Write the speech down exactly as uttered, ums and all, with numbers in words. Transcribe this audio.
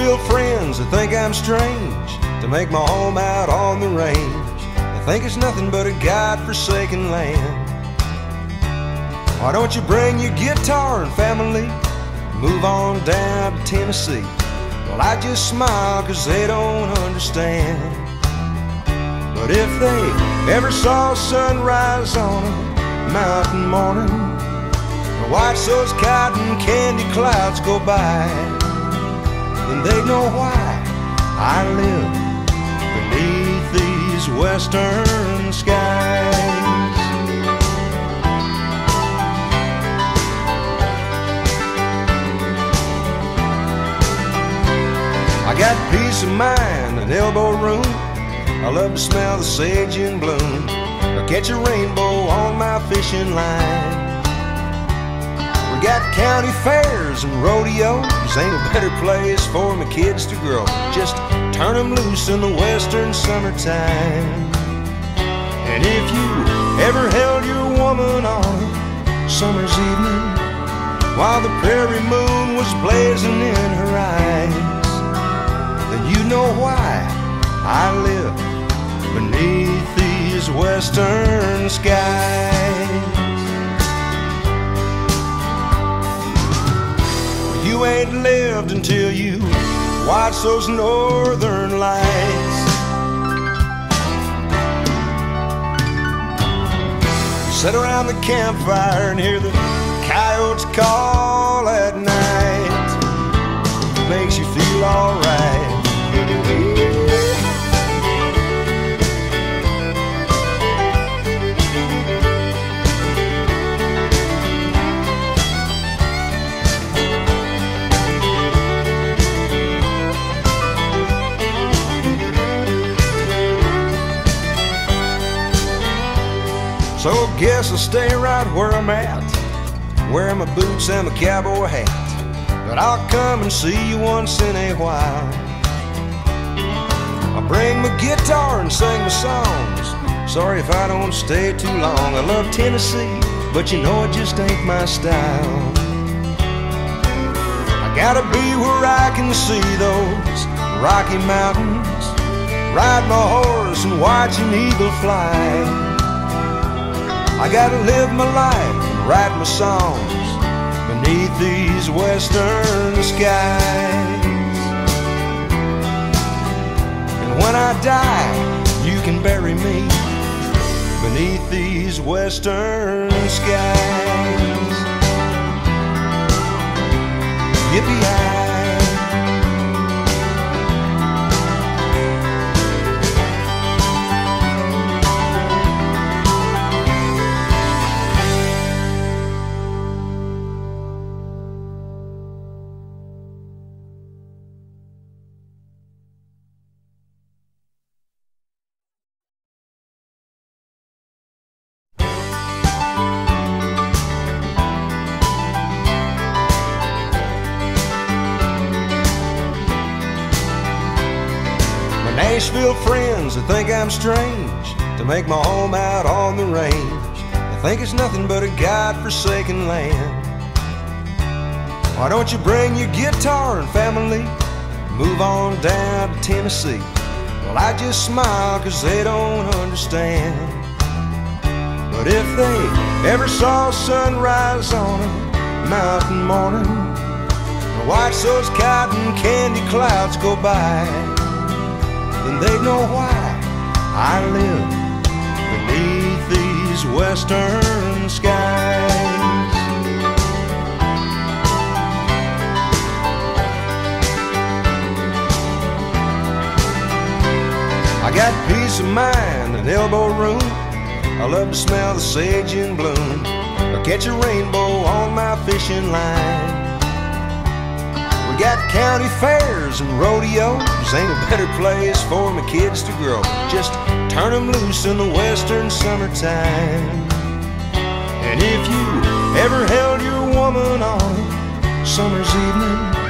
Nashville friends that think I'm strange to make my home out on the range. They think it's nothing but a God-forsaken land. Why don't you bring your guitar and family, move on down to Tennessee? Well, I just smile cause they don't understand. But if they ever saw sunrise on a mountain morning, or watch those cotton candy clouds go by, then they know why I live beneath these western skies. I got peace of mind and elbow room. I love to smell the sage in bloom, or catch a rainbow on my fishing line. We got county fairs and rodeos. Ain't a better place for my kids to grow. Just turn them loose in the western summertime. And if you ever held your woman on a summer's evening while the prairie moon was blazing in her eyes, then you know why I live beneath these western skies. You ain't lived until you watch those northern lights. Sit around the campfire and hear the coyotes call at night. It makes you feel alright. So guess I'll stay right where I'm at, wearing my boots and my cowboy hat. But I'll come and see you once in a while. I'll bring my guitar and sing my songs. Sorry if I don't stay too long. I love Tennessee, but you know it just ain't my style. I gotta be where I can see those Rocky Mountains, ride my horse and watch an eagle fly. I gotta live my life and write my songs beneath these western skies. And when I die, you can bury me beneath these western skies. Yippee-yi. Nashville friends that think I'm strange to make my home out on the range. They think it's nothing but a God-forsaken land. Why don't you bring your guitar and family, move on down to Tennessee? Well, I just smile cause they don't understand. But if they ever saw sunrise on a mountain morning, or watch those cotton candy clouds go by, then they know why I live beneath these western skies. I got peace of mind and elbow room. I love to smell the sage in bloom, or catch a rainbow on my fishing line. We got county fairs and rodeos. Ain't a better place for my kids to grow. Just turn them loose in the western summertime. And if you ever held your woman on a summer's evening